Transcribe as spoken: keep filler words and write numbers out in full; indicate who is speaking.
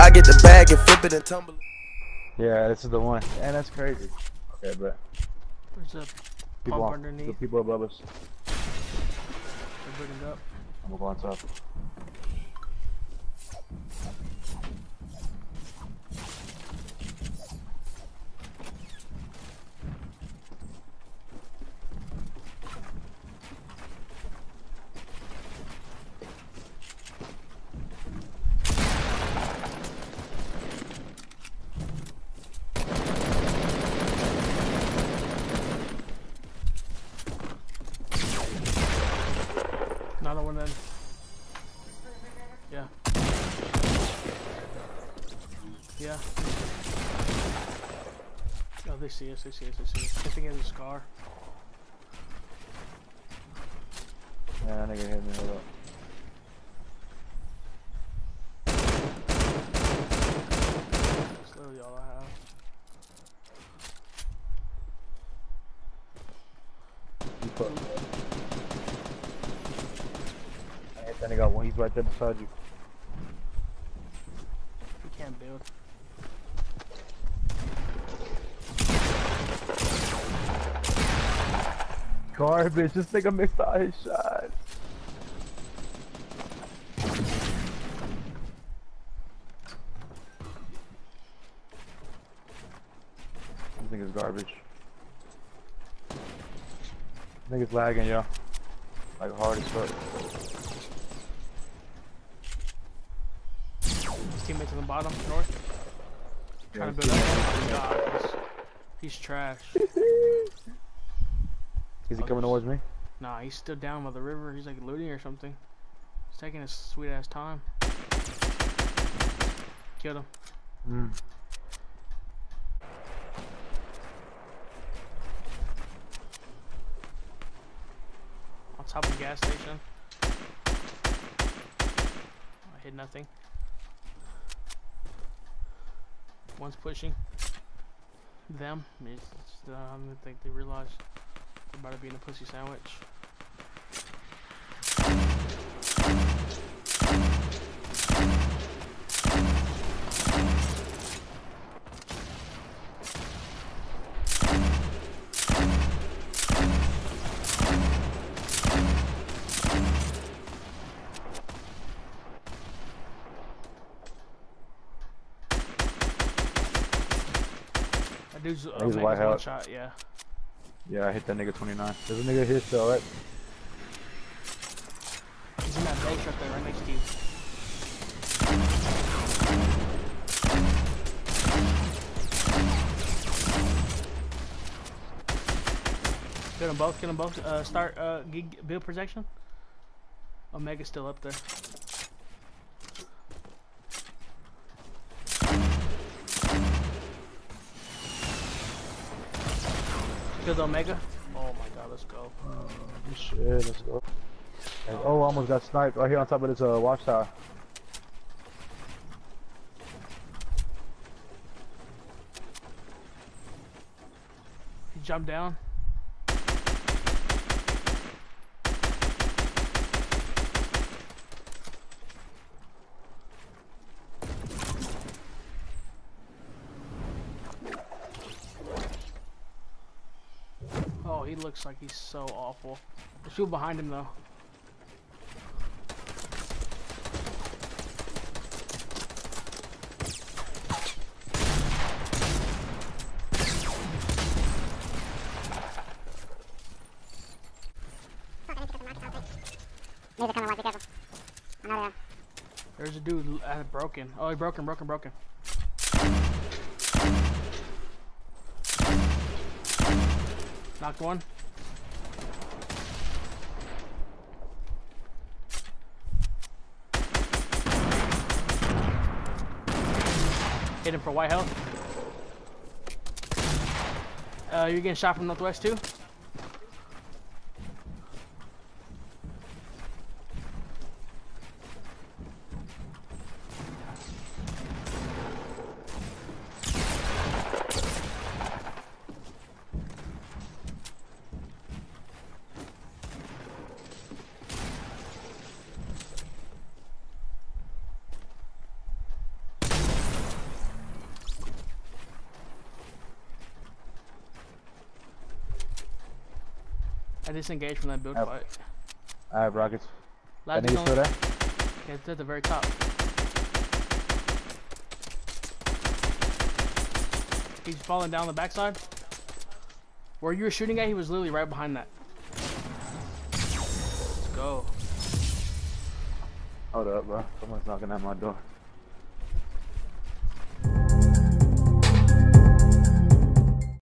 Speaker 1: I get the bag and flip it and tumble it.
Speaker 2: Yeah, this is the one. And that's crazy. Okay, bro.
Speaker 3: There's a
Speaker 2: People
Speaker 3: pump
Speaker 2: on,
Speaker 3: underneath.
Speaker 2: the people above us.
Speaker 3: They're booting up.
Speaker 2: I'm gonna go on top.
Speaker 3: Another one then. Yeah. Yeah. Oh, they see us, they see us, they see us. I think he has a scar.
Speaker 2: Yeah, that nigga hit me. Hold up.
Speaker 3: That's literally all I have.
Speaker 2: You put. I hit that nigga one. He's right there beside you.
Speaker 3: He can't build.
Speaker 2: Garbage. This nigga missed all his shots. This nigga's garbage. Nigga's lagging, yo. Like hard as fuck.
Speaker 3: His teammates on the bottom, north.
Speaker 2: Yeah,
Speaker 3: Trying to build up. Oh my god. He's, he's trash.
Speaker 2: Is he coming towards me?
Speaker 3: Nah, he's still down by the river. He's like looting or something. He's taking his sweet ass time. Killed him.
Speaker 2: Mm.
Speaker 3: On top of the gas station. I hit nothing. One's pushing them. It's, it's, uh, I don't think they realize they're about to be in a pussy sandwich. That dude's uh,
Speaker 2: He's
Speaker 3: Mega's
Speaker 2: white
Speaker 3: one
Speaker 2: out.
Speaker 3: shot, yeah.
Speaker 2: Yeah, I hit that nigga twenty-nine. There's a nigga here still, right?
Speaker 3: He's in that base right there, right next to you. Kill them both, kill them both. Uh, start uh, gig, build protection. Omega's still up there. Killed Omega. Oh my god, let's go.
Speaker 2: Oh, shit, let's go. Oh, I almost got sniped right here on top of this uh, watchtower.
Speaker 3: He jumped down. Oh, he looks like he's so awful. There's people behind him though.
Speaker 4: Maybe coming, be careful. I know they are.
Speaker 3: There's a dude uh, broken. Oh, he broken, broken, broken. Knocked one. Hit him for white health. Uh, you're getting shot from northwest too? I disengaged from that build
Speaker 2: Yep.
Speaker 3: fight.
Speaker 2: I have rockets.
Speaker 3: Last
Speaker 2: That nigga still there?
Speaker 3: Yeah, it's at the very top. He's falling down the backside. Where you were shooting at, he was literally right behind that. Let's go.
Speaker 2: Hold up, bro. Someone's knocking at my door.